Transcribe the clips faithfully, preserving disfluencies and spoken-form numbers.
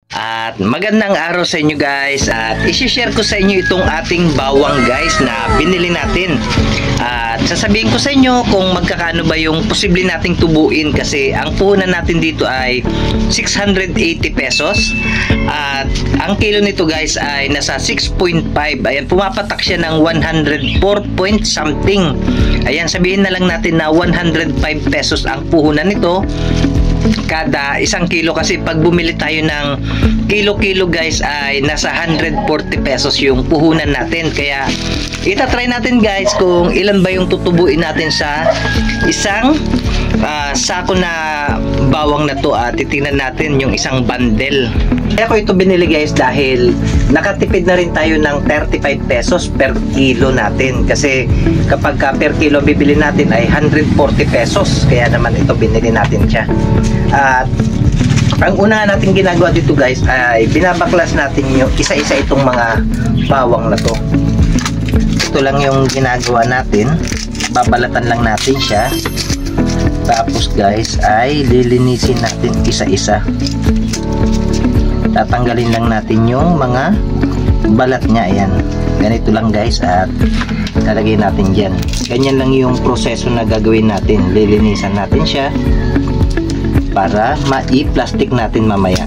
At magandang araw sa inyo guys, at isi-share ko sa inyo itong ating bawang guys na binili natin. At sasabihin ko sa inyo kung magkakano ba yung posible nating tubuin, kasi ang puhunan natin dito ay six hundred eighty pesos. At ang kilo nito guys ay nasa six point five. Ayan, pumapatak siya ng one hundred four point something. Ayan, sabihin na lang natin na one hundred five pesos ang puhunan nito kada isang kilo, kasi pag bumili tayo ng kilo-kilo guys ay nasa one hundred forty pesos yung puhunan natin. Kaya itatry natin guys kung ilan ba yung tutubuin natin sa isang uh, sako na bawang na to, at titingnan natin yung isang bundle. Kaya ko ito binili guys dahil nakatipid na rin tayo ng thirty-five pesos per kilo natin, kasi kapag ka per kilo bibili natin ay one hundred forty pesos, kaya naman ito binili natin siya. At ang una natin ginagawa dito guys ay binabaklas natin yung isa-isa itong mga bawang na to. Ito lang yung ginagawa natin, babalatan lang natin siya, tapos guys ay lilinisin natin isa-isa. Tatanggalin lang natin yung mga balat niya. Ayan, ganito lang guys, at lalagay natin dyan. Ganyan lang yung proseso na gagawin natin. Lilinisan natin siya para mai-plastic natin mamaya.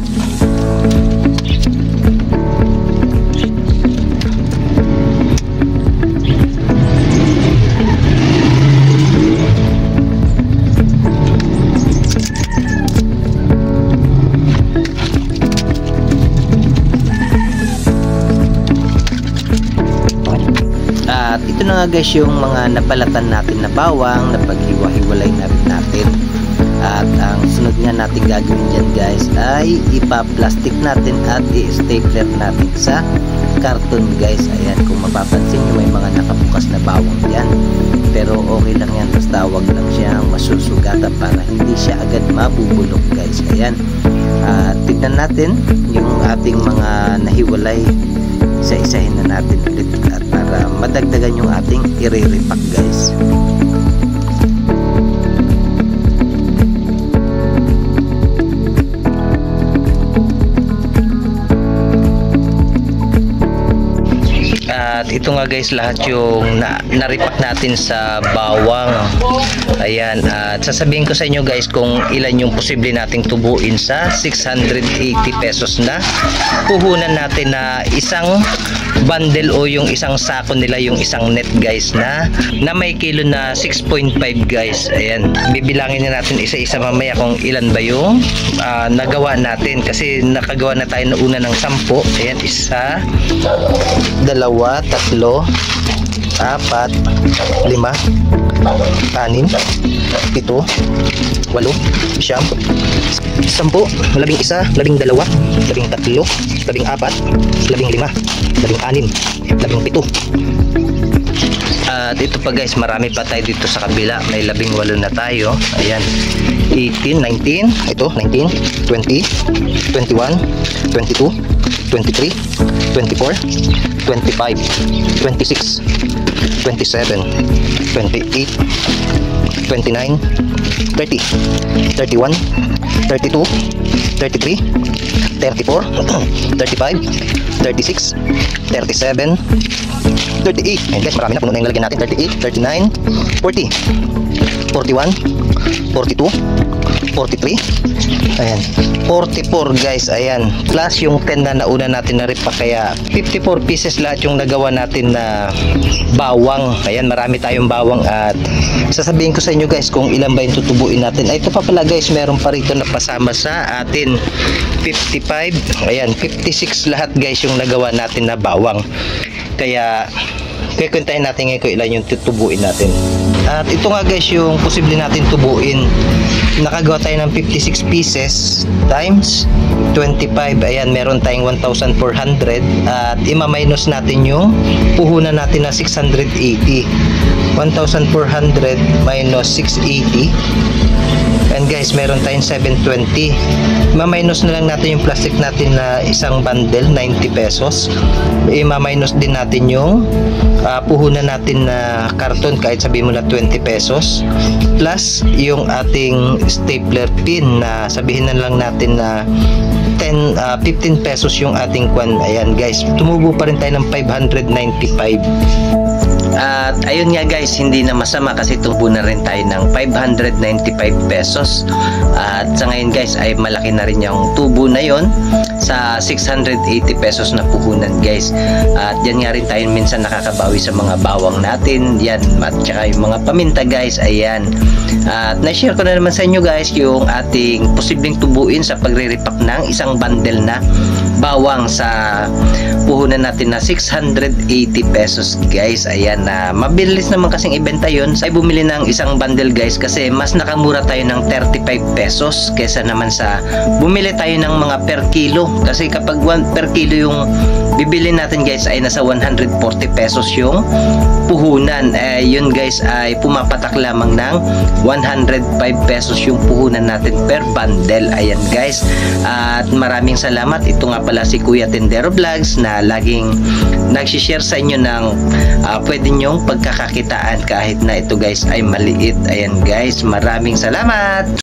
At ito na nga guys yung mga nabalatan natin na bawang na paghiwa-hiwalay na rin natin. At ang sunod nga natin gagawin dyan guys ay ipa-plastic natin at i-stapler natin sa karton guys. Ayan, kung mapapansin nyo may mga nakabukas na bawang dyan, pero okay lang yan, basta wag lang siyang masusugatan para hindi siya agad mabubulok guys. Ayan, at tignan natin yung ating mga nahiwalay, isa-isahin na natin ulit at para madagdagan yung ating i-repack guys. At ito nga guys lahat yung na, na-repack natin sa bawang. Ayan, at sasabihin ko sa inyo guys kung ilan yung posible nating tubuin sa six hundred eighty pesos na puhunan natin na isang bundle o yung isang sako nila, yung isang net guys na na may kilo na six point five guys. Ayan, bibilangin na natin isa-isa mamaya kung ilan ba yung uh, nagawa natin, kasi nakagawa na tayo na una ng sampo. Ayan, isa, dalawa, tatlo, apat, lima, anim, pito, walo, siyam, sampu, labing isa, labing dalawa, labing tatlo, labing apat, labing lima, labing anim, labing pito. At ito pa guys, marami pa tayo dito sa kabila, may labing walo na tayo. Ayan, eighteen, nineteen, ito nineteen, twenty, twenty-one, twenty-two, twenty-three, twenty-four, twenty-five, twenty-six, twenty-seven, twenty-eight, twenty-nine, thirty, thirty-one, thirty-two, thirty-three, thirty-four, thirty-five, thirty-six, thirty-seven, thirty-eight. Ayan guys, marami na, puno na yung lalagyan natin. Thirty-eight, thirty-nine, forty, forty-one, forty-two, forty-three, ayan, forty-four guys. Ayan, plus yung ten na nauna natin na repack, kaya fifty-four pieces lahat yung nagawa natin na bawang. Ayan, marami tayong bawang, at sasabihin ko sa inyo guys kung ilan ba yung tutubuin natin. Ay, ito pa pala guys, meron pa rito na pasama sa atin, fifty-five, ayan, fifty-six lahat guys yung nagawa natin na bawang. Kaya kikwentahin natin ngayon kung ilan yung tutubuin natin. At ito nga guys yung posible natin tubuin. Nakagawa tayo ng fifty-six pieces times twenty-five. Ayan, meron tayong one thousand four hundred, at ima-minus natin yung puhunan natin na six hundred eighty. one thousand four hundred minus six eighty. And guys, meron tayong seven twenty. Ma-minus na lang natin yung plastic natin na isang bundle, ninety pesos. I-ma-minus din natin yung uh, puhunan natin na karton, kahit sabihin mo na twenty pesos. Plus, yung ating stapler pin na sabihin na lang natin na ten, uh, fifteen pesos yung ating kwan. Ayan guys, tumubo pa rin tayo ng five hundred ninety-five. At ayun nga guys, hindi na masama kasi tubo na rin tayo ng five hundred ninety-five pesos. At sa ngayon guys ay malaki na rin yung tubo na yon sa six hundred eighty pesos na puhunan guys. At yan nga rin tayo minsan nakakabawi sa mga bawang natin. Yan, at saka yung mga paminta guys, ayan. At na-share ko na naman sa inyo guys yung ating posibleng tubuin sa pagre-repack ng isang bundle na bawang sa puhunan natin na six hundred eighty pesos guys. Ayan, na mabilis naman kasing ibenta yun. Ay bumili ng isang bundle guys kasi mas nakamura tayo ng thirty-five pesos kesa naman sa bumili tayo ng mga per kilo. Kasi kapag one per kilo yung bibili natin guys ay nasa one hundred forty pesos yung puhunan. Eh, yun guys ay pumapatak lamang ng one hundred five pesos yung puhunan natin per bundle. Ayan guys. At maraming salamat. Ito nga pala si Kuya Tendero Vlogs na laging nagsishare sa inyo ng uh, pwede nyong pagkakakitaan kahit na ito guys ay maliit. Ayan guys, maraming salamat.